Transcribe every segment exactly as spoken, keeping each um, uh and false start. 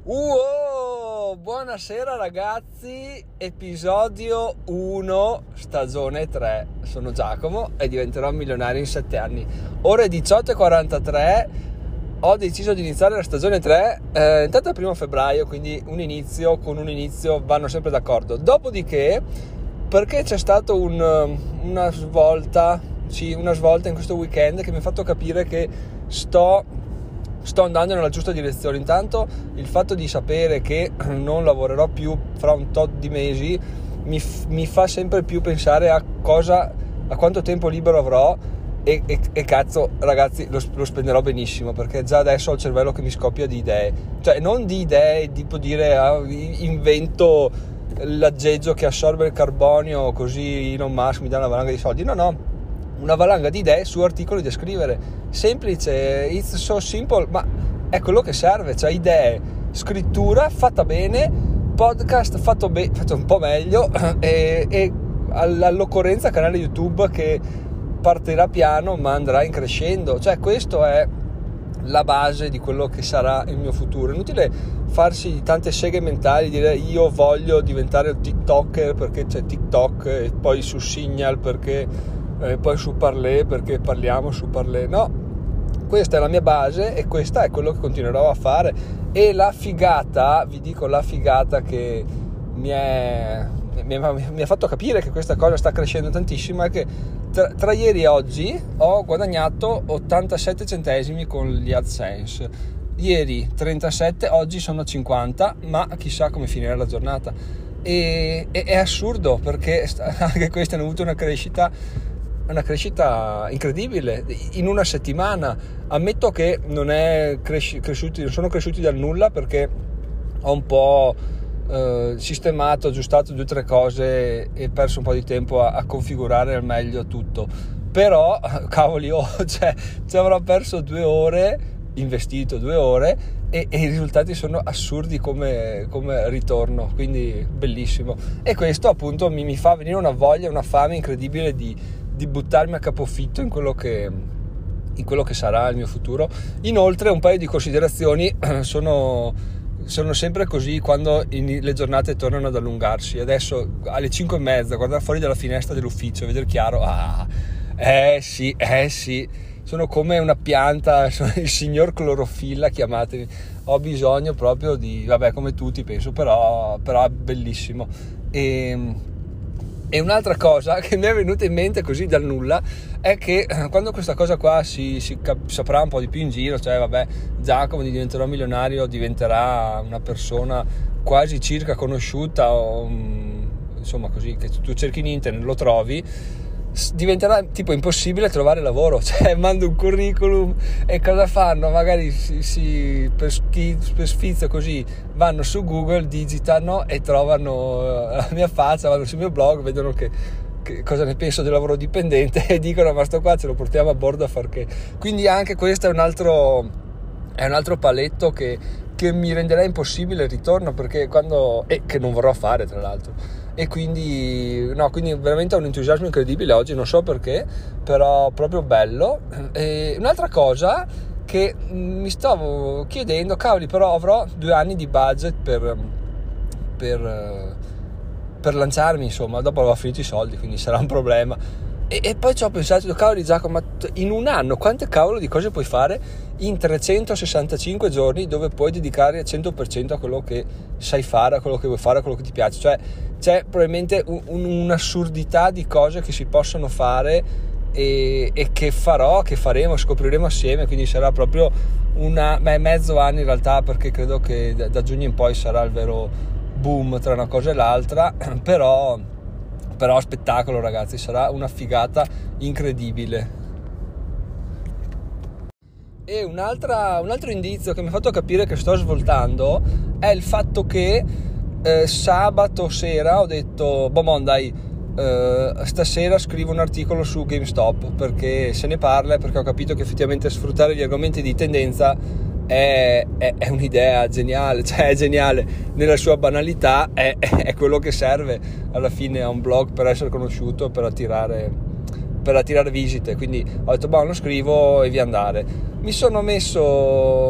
Uoh, buonasera ragazzi, episodio uno, stagione tre. Sono Giacomo e diventerò milionario in sette anni. Ore diciotto e quarantatré, ho deciso di iniziare la stagione tre, eh, intanto è il primo febbraio, quindi un inizio con un inizio vanno sempre d'accordo. Dopodiché, perché c'è stato un, una svolta, sì, una svolta in questo weekend che mi ha fatto capire che sto... sto andando nella giusta direzione. Intanto il fatto di sapere che non lavorerò più fra un tot di mesi mi, f- mi fa sempre più pensare a cosa, a quanto tempo libero avrò e, e, e cazzo ragazzi lo, lo spenderò benissimo, perché già adesso ho il cervello che mi scoppia di idee, cioè non di idee tipo dire ah, invento l'aggeggio che assorbe il carbonio così Elon Musk mi dà una valanga di soldi, no no una valanga di idee su articoli da scrivere, semplice, it's so simple, ma è quello che serve, cioè idee, scrittura fatta bene, podcast fatto, be- fatto un po' meglio e, e all'occorrenza canale YouTube che partirà piano ma andrà in crescendo, cioè questo è la base di quello che sarà il mio futuro. Inutile farsi tante seghe mentali, dire io voglio diventare un TikToker perché c'è TikTok e poi su Signal perché Eh, poi su Parler perché parliamo su Parler, no, questa è la mia base e questa è quello che continuerò a fare. E la figata, vi dico la figata che mi, è, mi, è, mi ha fatto capire che questa cosa sta crescendo tantissimo è che tra, tra ieri e oggi ho guadagnato ottantasette centesimi con gli AdSense. Ieri trentasette, oggi sono cinquanta, ma chissà come finirà la giornata. E, e, è assurdo perché anche questi hanno avuto una crescita una crescita incredibile in una settimana. Ammetto che non è cresci- cresciuti, non sono cresciuti dal nulla perché ho un po' eh, sistemato, aggiustato due o tre cose e perso un po' di tempo a, a configurare al meglio tutto, però cavoli oh, cioè, ci avrò perso due ore, investito due ore e, e i risultati sono assurdi come, come ritorno, quindi bellissimo. E questo appunto mi, mi fa venire una voglia, una fame incredibile di di buttarmi a capofitto in quello che in quello che sarà il mio futuro. Inoltre un paio di considerazioni, sono sono sempre così quando in, le giornate tornano ad allungarsi. Adesso alle cinque e mezza guardare fuori dalla finestra dell'ufficio e vedere chiaro, ah eh sì eh sì sono come una pianta, sono il signor clorofilla, chiamatemi, ho bisogno proprio di, vabbè come tutti penso, però però è bellissimo. E E un'altra cosa che mi è venuta in mente così dal nulla è che quando questa cosa qua si, si cap- saprà un po' di più in giro, cioè vabbè, Giacomo diventerò milionario, diventerà una persona quasi circa conosciuta o insomma così, che tu cerchi in internet lo trovi, diventerà tipo impossibile trovare lavoro, cioè mando un curriculum e cosa fanno? Magari si, si per, schi, per sfizio così vanno su Google, digitano e trovano la mia faccia, vanno sul mio blog, vedono che, che cosa ne penso del lavoro dipendente e dicono ma sto qua ce lo portiamo a bordo a far che. Quindi anche questo è un altro è un altro paletto che, che mi renderà impossibile il ritorno, perché quando e che non vorrò fare tra l'altro. E quindi no, quindi veramente ho un entusiasmo incredibile oggi, non so perché, però proprio bello. E un'altra cosa che mi stavo chiedendo, cavoli, però avrò due anni di budget per per, per lanciarmi, insomma, dopo avrò finito i soldi, quindi sarà un problema. E, e poi ci ho pensato, cavoli Giacomo, ma in un anno quante cavolo di cose puoi fare in trecentosessantacinque giorni, dove puoi dedicare al cento per cento a quello che sai fare, a quello che vuoi fare, a quello che ti piace. Cioè c'è probabilmente un, un, un'assurdità di cose che si possono fare e, e che farò, che faremo, scopriremo assieme, quindi sarà proprio una beh, mezzo anno in realtà, perché credo che da, da giugno in poi sarà il vero boom tra una cosa e l'altra, però però spettacolo ragazzi, sarà una figata incredibile. E un'altra, un altro indizio che mi ha fatto capire che sto svoltando è il fatto che eh, sabato sera ho detto boh dai, eh, stasera scrivo un articolo su GameStop, perché se ne parla, perché ho capito che effettivamente sfruttare gli argomenti di tendenza È, è, è un'idea geniale, cioè è geniale nella sua banalità, è, è quello che serve alla fine a un blog per essere conosciuto, per attirare per attirare visite. Quindi ho detto boh, lo scrivo e via andare. Mi sono messo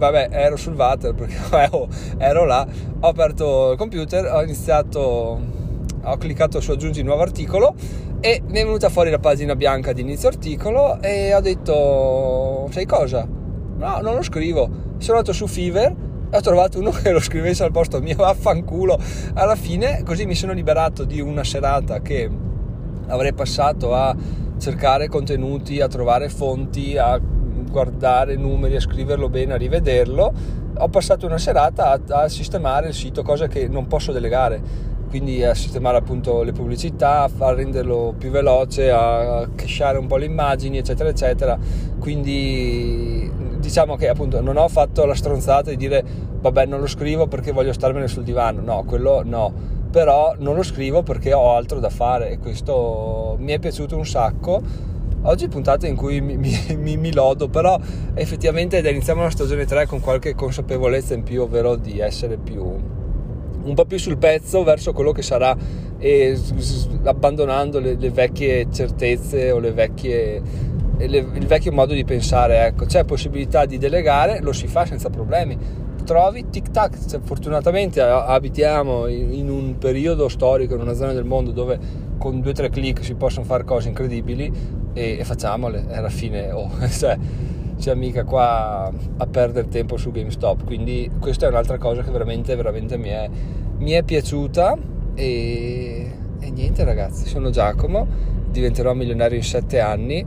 vabbè, ero sul water perché ero, ero là, ho aperto il computer, ho iniziato, ho cliccato su aggiungi nuovo articolo e mi è venuta fuori la pagina bianca di inizio articolo e ho detto, sai cosa? No, non lo scrivo. Sono andato su Fiverr e ho trovato uno che lo scrivesse al posto mio, vaffanculo. Alla fine così mi sono liberato di una serata che avrei passato a cercare contenuti, a trovare fonti, a guardare numeri, a scriverlo bene, a rivederlo. Ho passato una serata a, a sistemare il sito, cosa che non posso delegare, quindi a sistemare appunto le pubblicità, a far renderlo più veloce, a cachare un po' le immagini, eccetera eccetera. Quindi diciamo che appunto non ho fatto la stronzata di dire vabbè, non lo scrivo perché voglio starmene sul divano, no, quello no, però non lo scrivo perché ho altro da fare e questo mi è piaciuto un sacco. Oggi puntata in cui mi, mi, mi lodo, però effettivamente iniziamo la stagione tre con qualche consapevolezza in più, ovvero di essere più un po' più sul pezzo verso quello che sarà, e abbandonando le, le vecchie certezze o le vecchie le, il vecchio modo di pensare. Ecco, c'è possibilità di delegare, lo si fa senza problemi, trovi tic tac. Cioè, fortunatamente abitiamo in un periodo storico, in una zona del mondo dove con due o tre click si possono fare cose incredibili e, e facciamole, e alla fine oh, cioè, c'è mica qua a perdere tempo su GameStop. Quindi questa è un'altra cosa che veramente veramente mi è, mi è piaciuta e, e niente ragazzi, sono Giacomo, diventerò milionario in sette anni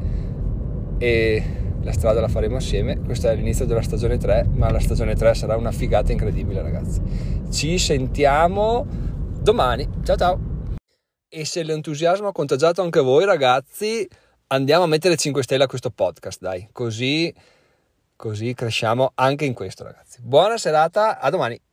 e la strada la faremo assieme. Questo è l'inizio della stagione tre, ma la stagione tre sarà una figata incredibile ragazzi. Ci sentiamo domani, ciao ciao. E se l'entusiasmo ha contagiato anche voi ragazzi, andiamo a mettere cinque stelle a questo podcast, dai, così, così cresciamo anche in questo ragazzi. Buona serata, a domani.